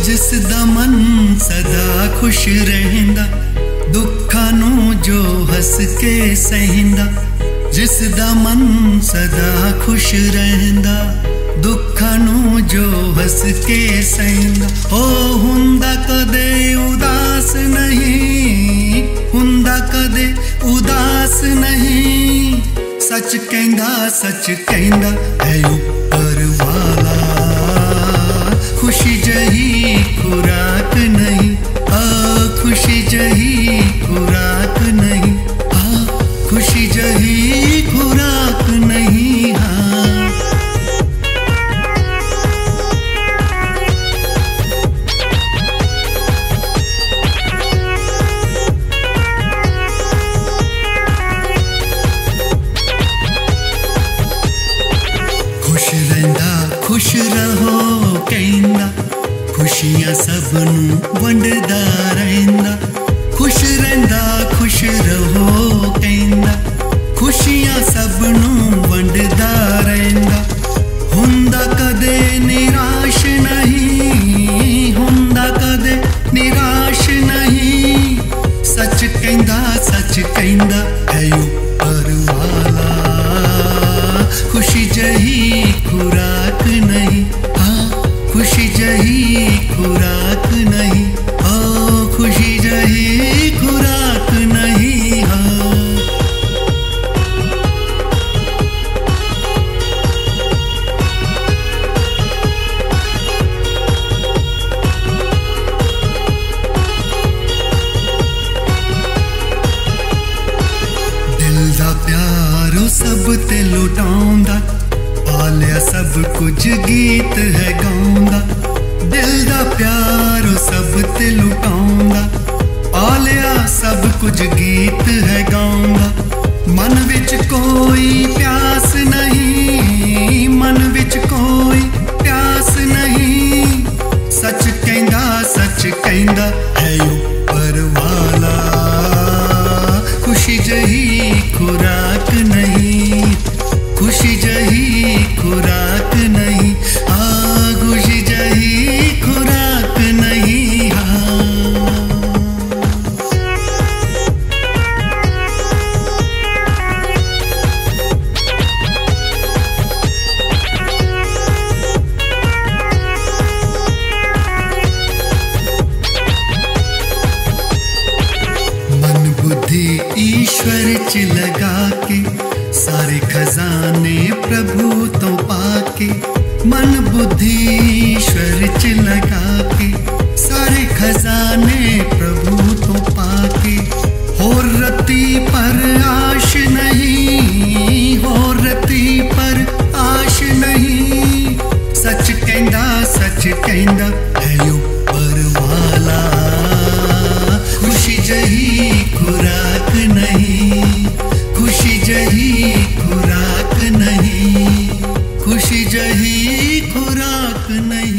जिस दा मन सदा खुश रहंदा, दुखां नूं जो हस के सहिंदा। जिस दा मन सदा खुश रहंदा, दुखां नूं जो हस के सहिंदा। ओ हुंदा कदे उदास नहीं, हुंदा कदे उदास नहीं। सच कहंदा है ऊपर वाला, खुशी जही खुराक नहीं। खुशी जही खुराक नहीं, खुशी जही खुराक नहीं। खुश रहंदा खुश रहो कहंदा, खुशियां सब नूं वंडदा रहंदा। खुश रहंदा खुश रहो कहंदा, खुशियां सब नूं वंडदा रहंदा। हुंदा कदे निराश नहीं, हुंदा कदे निराश नहीं। सच कहंदा है ऊपर वाला, खुशी जही खुराक नहीं। खुशी जही खुराक नहीं, खुशी जही खुराक नहीं। दिल दा प्यारो सब ते लुटाउंदा, पालिया सब कुछ गीत है गाउंदा। दिल दा प्यारो सब ते लुटाउंदा, पालिया सब कुछ गीत है गाउंदा। मन विच कोई प्यास नहीं, मन विच कोई प्यास नहीं। सच कहंदा है ऊपर वाला, खुशी जही खुराक नहीं। खुशी जही खुराक नहीं, खुशी जही खुराक नहीं। मन बुद्धि ईश्वर च लगा के, सारे खजाने प्रभु तो पाके। मन बुद्धि ईश्वर च लगा के, सारे खजाने प्रभु तो पाके। होर रत्ती पर आश नहीं, होर रत्ती पर आश नहीं। सच कहंदा है ऊपर वाला, खुशी जही खुराक नहीं। खुशी जही खुराक नहीं, खुशी जही खुराक नहीं।